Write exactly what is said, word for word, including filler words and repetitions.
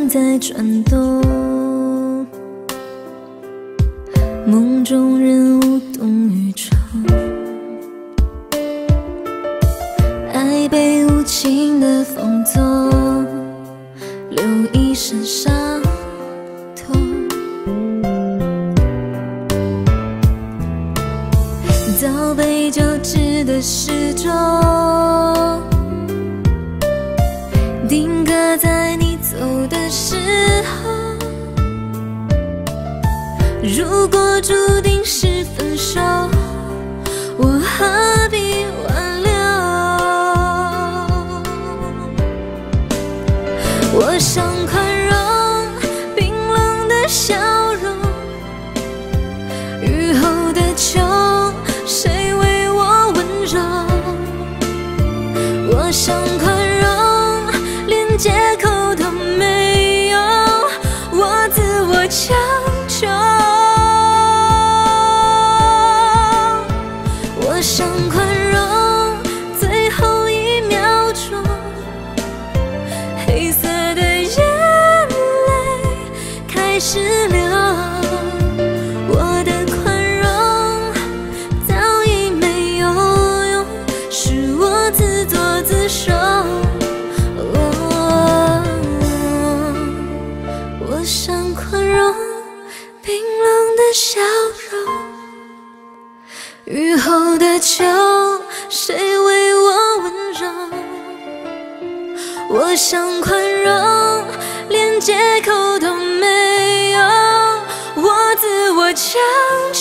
心在转动，梦中人无动于衷，爱被无情的放纵，留一身伤痛。早被交织的时钟，定格在你走的时候。如果注定是分手，我何必挽留？我想宽容冰冷的笑容，雨后的秋，谁为我温柔？我想宽容连借口都没有，我自我强求。我想宽容最后一秒钟，黑色的眼泪开始流。我的宽容早已没有用，是我自作自受。我想宽容冰冷的笑容，雨后的秋，谁为我温柔？我想宽容连借口都没有，我自我强求。